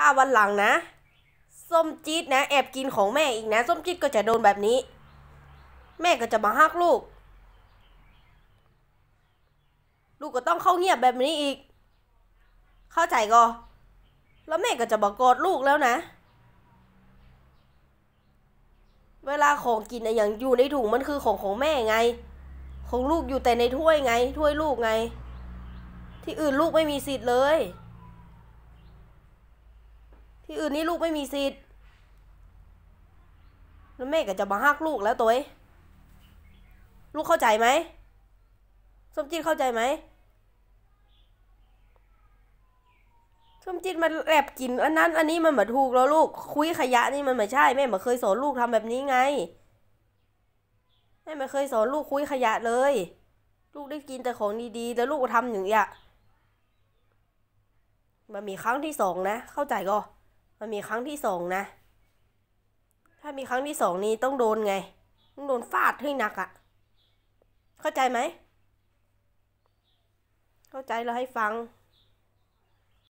วันหลังนะส้มจี๊ดนะแอบกินของแม่อีกนะส้มจี๊ดก็จะโดนแบบนี้แม่ก็จะมาฮักลูกก็ต้องเข้าเงียบแบบนี้อีกเข้าใจก็แล้วแม่ก็จะบอกกอดลูกแล้วนะเวลาของกินอะอย่างอยู่ในถุงมันคือของแม่ไงของลูกอยู่แต่ในถ้วยไงถ้วยลูกไงที่อื่นลูกไม่มีสิทธิ์เลยที่อื่นนี่ลูกไม่มีสิทธิ์แล้วแม่ก็จะมาฮักลูกแล้วตัวลูกเข้าใจไหมส้มจีนเข้าใจไหมส้มจีนมันแอบกินอันนั้นอันนี้มันเหมือนถูกแล้วลูกคุยขยะนี่มันไม่ใช่แม่ไม่เคยสอนลูกทำแบบนี้ไงแม่ไม่เคยสอนลูกคุยขยะเลยลูกได้กินแต่ของดีๆแต่ลูกทำอย่างเงี้ยมันมีครั้งที่สองนะเข้าใจก็มันมีครั้งที่สองนะถ้ามีครั้งที่สองนี้ต้องโดนไงต้องโดนฟาดให้หนักอ่ะเข้าใจไหมเข้าใจแล้วให้ฟัง